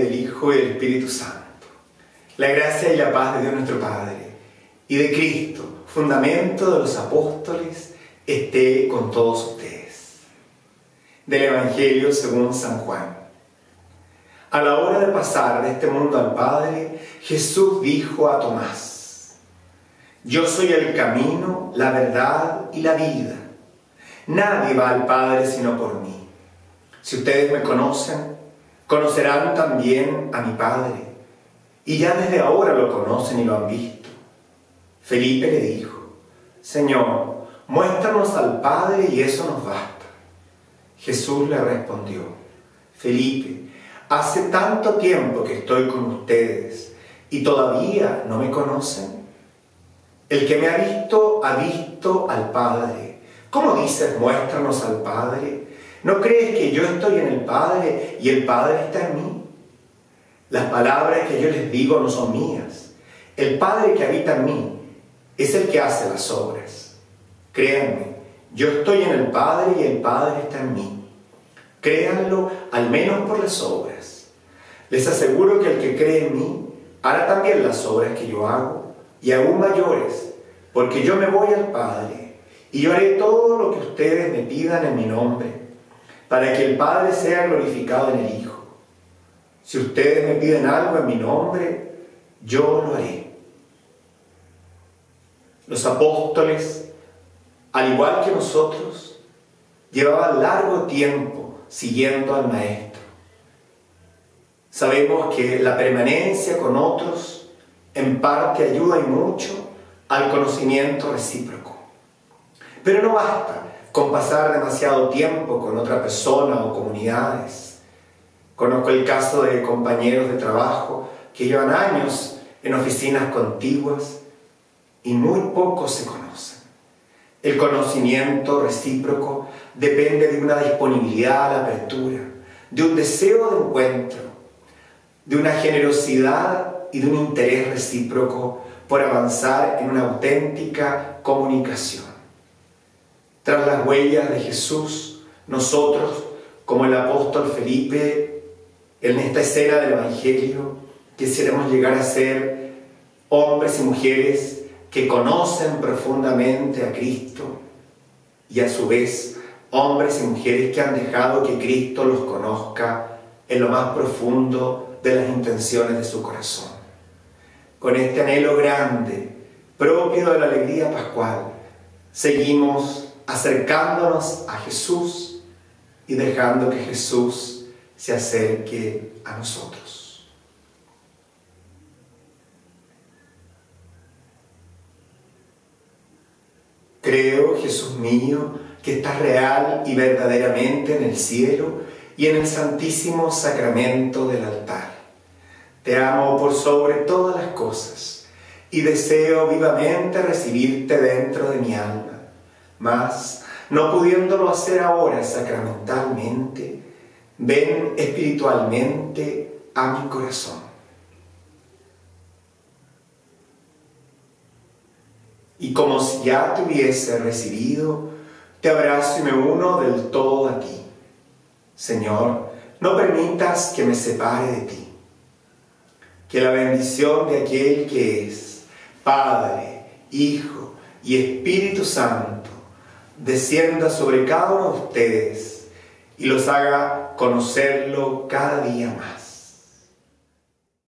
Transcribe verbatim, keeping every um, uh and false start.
del Hijo y del Espíritu Santo. La gracia y la paz de Dios nuestro Padre y de Cristo, fundamento de los apóstoles, esté con todos ustedes. Del Evangelio según San Juan. A la hora de pasar de este mundo al Padre, Jesús dijo a Tomás: Yo soy el camino, la verdad y la vida. Nadie va al Padre sino por mí. Si ustedes me conocen, conocerán también a mi Padre, y ya desde ahora lo conocen y lo han visto. Felipe le dijo: Señor, muéstranos al Padre y eso nos basta. Jesús le respondió: Felipe, hace tanto tiempo que estoy con ustedes y todavía no me conocen. El que me ha visto, ha visto al Padre. ¿Cómo dices, muéstranos al Padre? ¿No crees que yo estoy en el Padre y el Padre está en mí? Las palabras que yo les digo no son mías. El Padre que habita en mí es el que hace las obras. Créanme, yo estoy en el Padre y el Padre está en mí. Créanlo al menos por las obras. Les aseguro que el que cree en mí hará también las obras que yo hago, y aún mayores, porque yo me voy al Padre, y yo haré todo lo que ustedes me pidan en mi nombre, para que el Padre sea glorificado en el Hijo. Si ustedes me piden algo en mi nombre, yo lo haré. Los apóstoles, al igual que nosotros, llevaban largo tiempo siguiendo al Maestro. Sabemos que la permanencia con otros en parte ayuda y mucho al conocimiento recíproco. Pero no basta con pasar demasiado tiempo con otra persona o comunidades. Conozco el caso de compañeros de trabajo que llevan años en oficinas contiguas y muy pocos se conocen. El conocimiento recíproco depende de una disponibilidad a la apertura, de un deseo de encuentro, de una generosidad y de un interés recíproco por avanzar en una auténtica comunicación. Tras las huellas de Jesús, nosotros, como el apóstol Felipe, en esta escena del Evangelio, quisiéramos llegar a ser hombres y mujeres que conocen profundamente a Cristo y a su vez hombres y mujeres que han dejado que Cristo los conozca en lo más profundo de las intenciones de su corazón. Con este anhelo grande, propio de la alegría pascual, seguimos acercándonos a Jesús y dejando que Jesús se acerque a nosotros. Creo, Jesús mío, que estás real y verdaderamente en el cielo y en el santísimo sacramento del altar. Te amo por sobre todas las cosas y deseo vivamente recibirte dentro de mi alma, mas, no pudiéndolo hacer ahora sacramentalmente, ven espiritualmente a mi corazón. Y como si ya te hubiese recibido, te abrazo y me uno del todo a ti. Señor, no permitas que me separe de ti. Que la bendición de aquel que es Padre, Hijo y Espíritu Santo descienda sobre cada uno de ustedes y los haga conocerlo cada día más.